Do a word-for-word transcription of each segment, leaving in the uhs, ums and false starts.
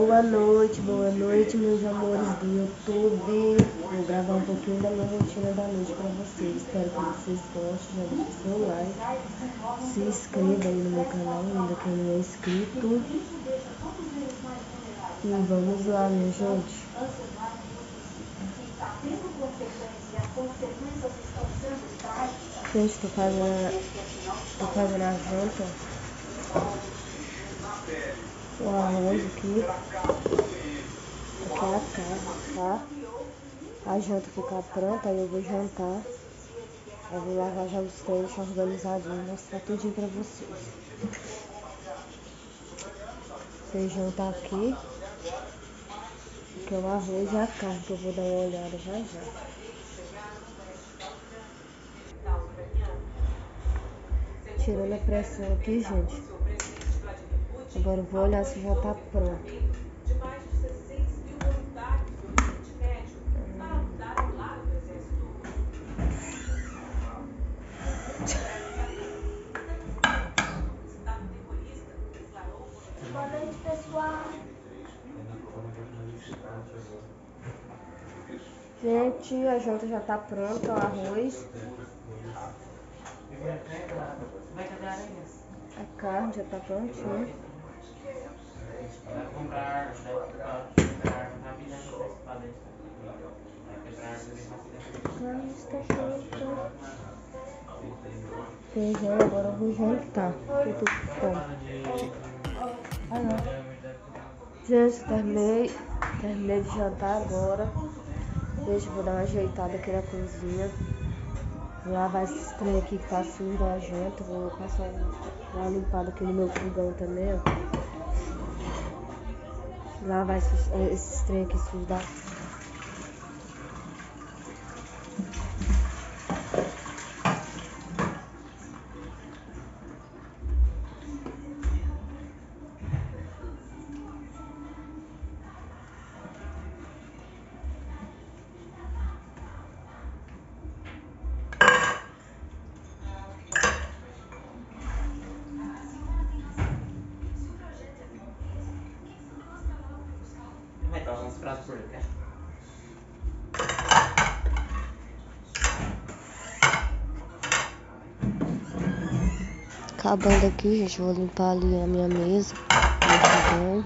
Boa noite, boa noite, meus amores do YouTube. Vou gravar um pouquinho da minha rotina da noite pra vocês. Espero que vocês gostem. Já deixa o seu like. Se inscreva aí no meu canal, ainda quem não é inscrito. E vamos lá, minha gente. Gente, tô fazendo, tô fazendo a janta. O arroz aqui. Aqui é a carne, tá? A janta ficar pronta, aí eu vou jantar. Eu vou lavar já os trem, deixar organizadinho, mostrar tudinho pra vocês. Feijão tá aqui. Aqui é o arroz e a carne, que eu vou dar uma olhada já já. Tirando a pressão aqui, gente. Agora eu vou olhar se já tá pronto. Boa noite, pessoal. Gente, a janta já tá pronta, o arroz. A carne já tá prontinha. Carne está pronta. Feijão, agora eu vou jantar. Eu tô com fome. Ah, não. Gente, terminei, terminei de jantar agora. Deixa eu vou dar uma ajeitada aqui na cozinha. Vou lavar esse trem aqui que tá sujo da janta. Vou passar uma limpada aqui no meu fogão também, ó. Lavar esses, esses trem aqui sujos da Vai estar uns pratos por cá. Acabando aqui, gente, eu vou limpar ali a minha mesa, meu fogão.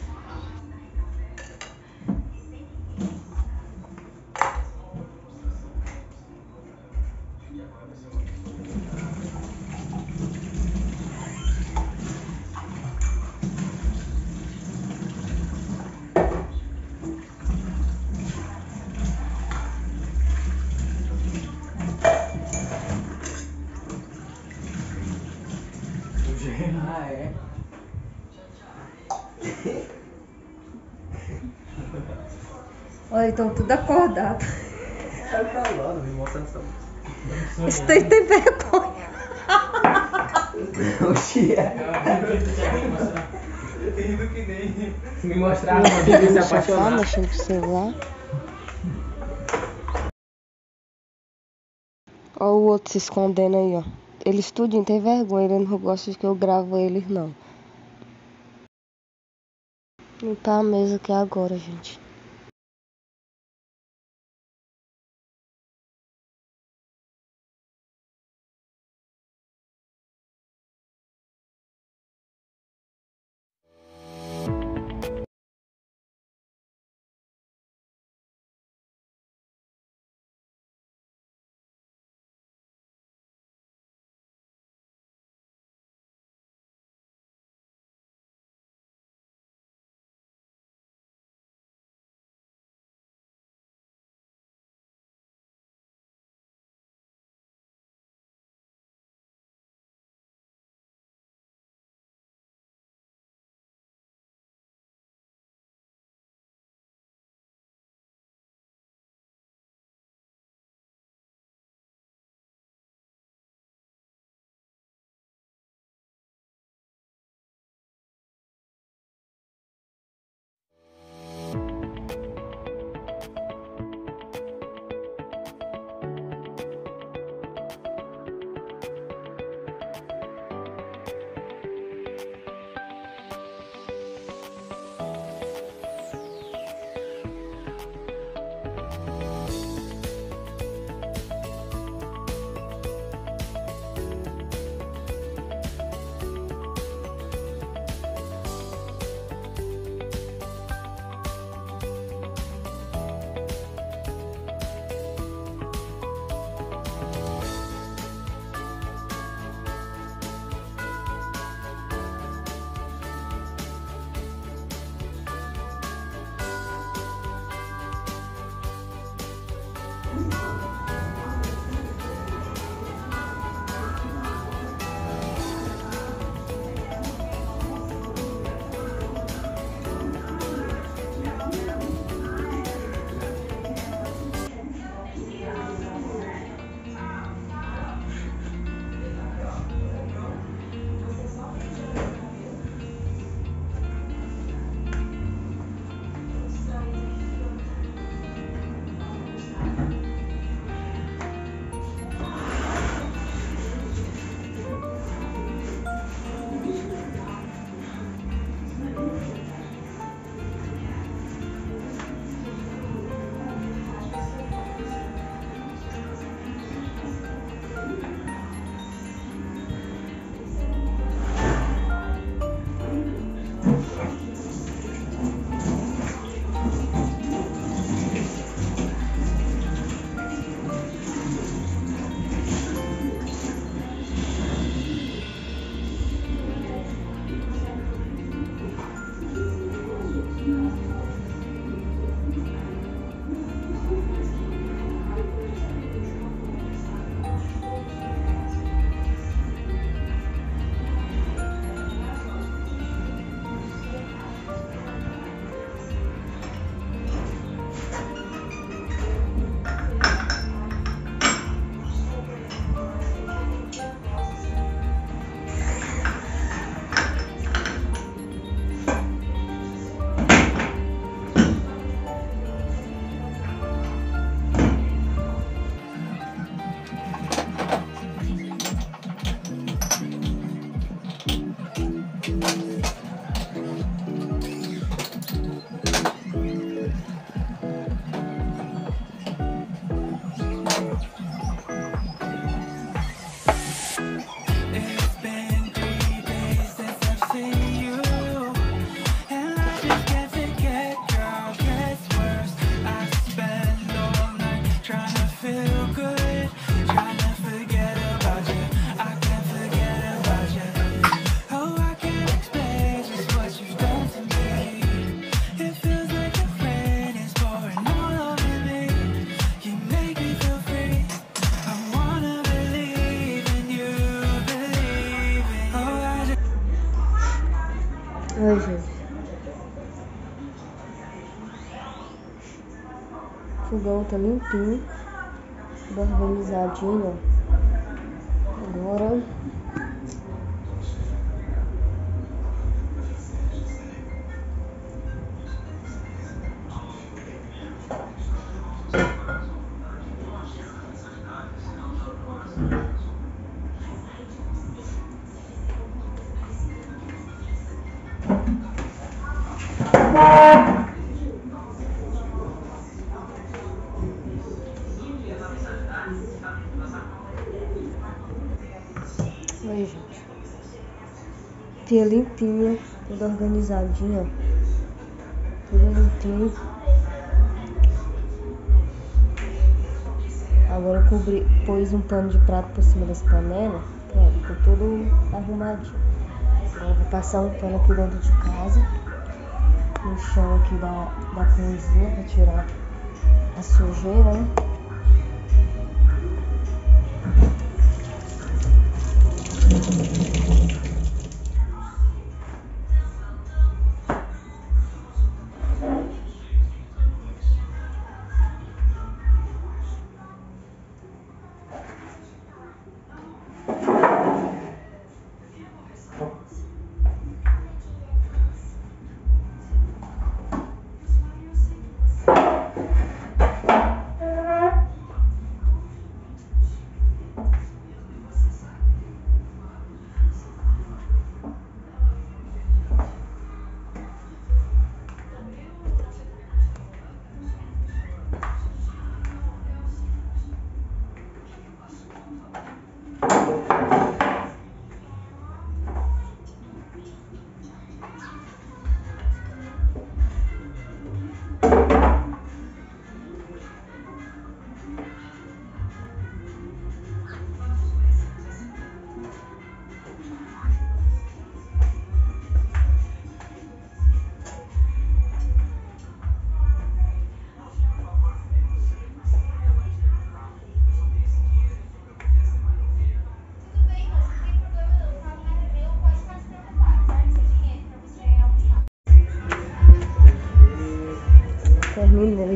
Ah, é? Olha, estão tudo acordado. Tá falando, me mostra essa. Isso tem, tem vergonha. Oxi, é. Rindo que nem. Se me mostrar, eu vou se apaixonar. Mexendo com o celular. Olha o outro se escondendo aí, ó. Eles tudinho tem vergonha, ele não gosta de que eu gravo eles, não. Limpar a mesa aqui agora, gente. Ai, gente. O fogão tá limpinho, tudo organizadinho, ó. Agora Aí, gente, pia limpinha, tudo organizadinho, ó. Tudo limpinho. Agora eu cobri, pus um pano de prato por cima das panelas, pronto, ficou tudo arrumadinho. Agora eu vou passar um pano aqui dentro de casa, no chão aqui da, da cozinha, pra tirar a sujeira, né?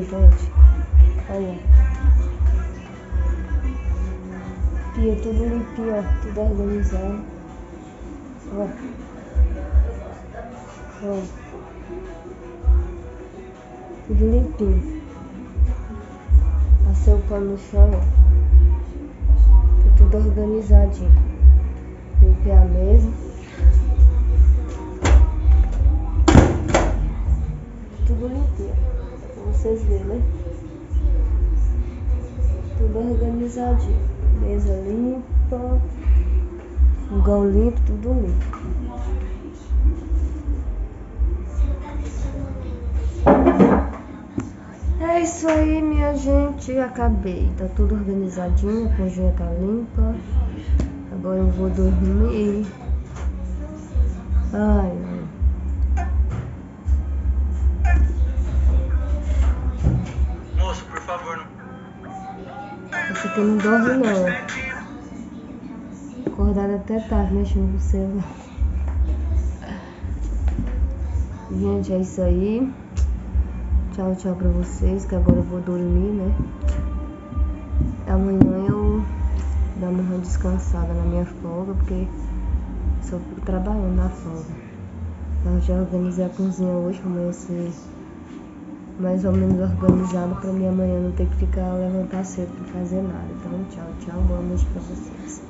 gente. Olha. Pia, tudo limpinho, ó. Tudo organizado. Ó. Ó. Tudo limpinho. Passei o pano no chão, ó. Tá tudo organizadinho. Limpei a mesa. Tudo limpinho. Pra vocês verem, né? Tudo organizadinho. Mesa limpa. Fogão limpo, tudo limpo. É isso aí, minha gente. Acabei. Tá tudo organizadinho. A cozinha tá limpa. Agora eu vou dormir. Ai, ai. Moço, por favor, não. Esse aqui não dorme não. Acordado até tarde, mexendo no celular. Gente, é isso aí. Tchau, tchau pra vocês, que agora eu vou dormir, né? Amanhã eu dar uma descansada na minha folga, porque só fico trabalhando na folga. Então já organizei a cozinha hoje, pra amanhã ser mais ou menos organizado, pra mim amanhã não ter que ficar levantar cedo pra fazer nada. Então tchau, tchau, boa noite pra vocês.